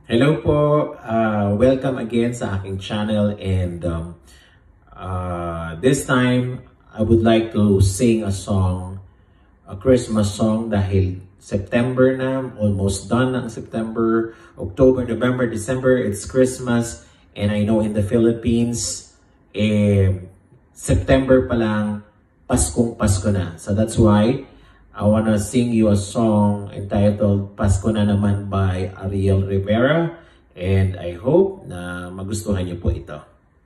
Hello po, welcome again sa aking channel, and this time I would like to sing a song, a Christmas song, dahil September na, almost done ang September, October, November, December, it's Christmas, and I know in the Philippines, September pa lang, Pasko na. So that's why I wanna sing you a song entitled Pasko na naman by Ariel Rivera, and I hope na magustuhan niyo po ito.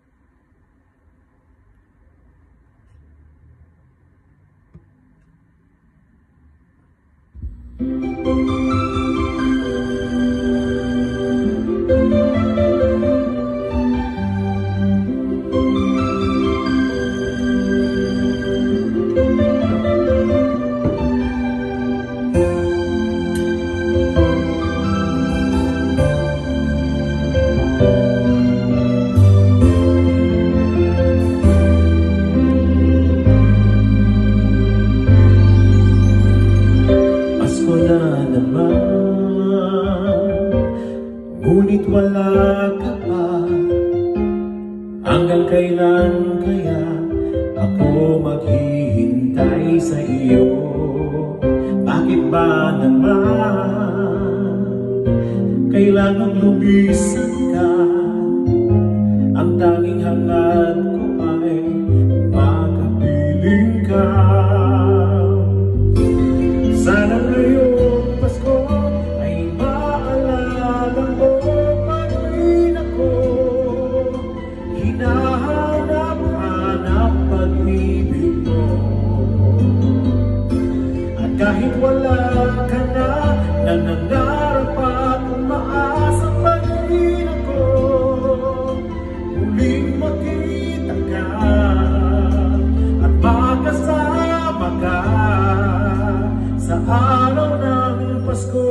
Ngunit wala ka pa, hanggang kailan kaya ako maghihintay sa iyo? Bakit ba naman kailangan lumisan ka? Ang tanging hangad ko ay makapiling ka. Sana ngayong Pasko ay maalala mo pa rin ako. Hinahanap-hanap pag-ibig mo. At kahit wala ka na, nanangarap at umaasa pa rin ako. Muling makita ka at makasama ka sa araw ng Pasko.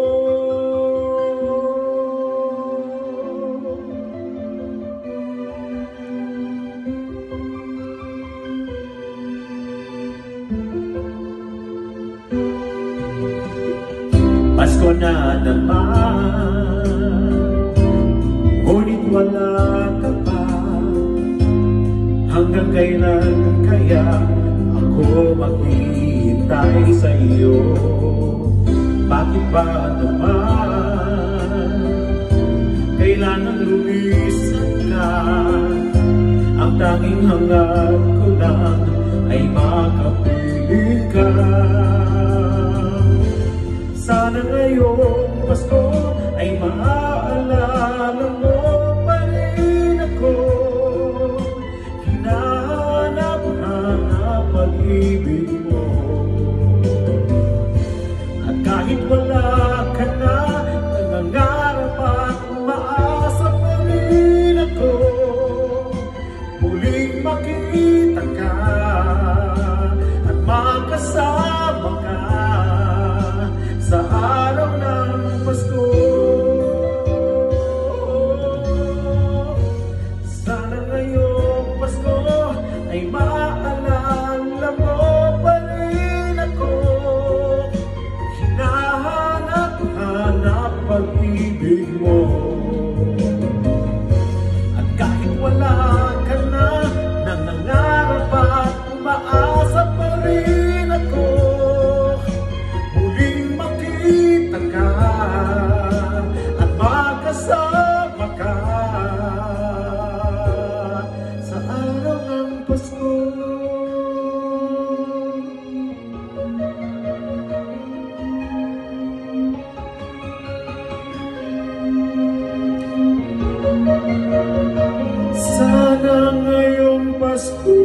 Pasko na naman, ngunit wala ka pa. Hanggang kailan kaya ako maghihintay sa iyo? Bakit ba naman kailangan lumisan ka? Ang tanging hangad ko lang ay makapiling ka. Sana ngayong Pasko ay maaalala mo pa rin ako. Hinahanap-hanap pag-ibig mo. At kahit wala ka na, nangangarap at umaasa pa rin ako. Muling makita ka at makasama ka sa araw ng Pasko. Sana ngayong Pasko ay maalala mo pa rin ako. Hinahanap-hanap pag-ibig mo. At kahit wala ka na, nangangarap at umaasa pa rin ako. At makasama ka sa araw ng Pasko. Sana ngayong Pasko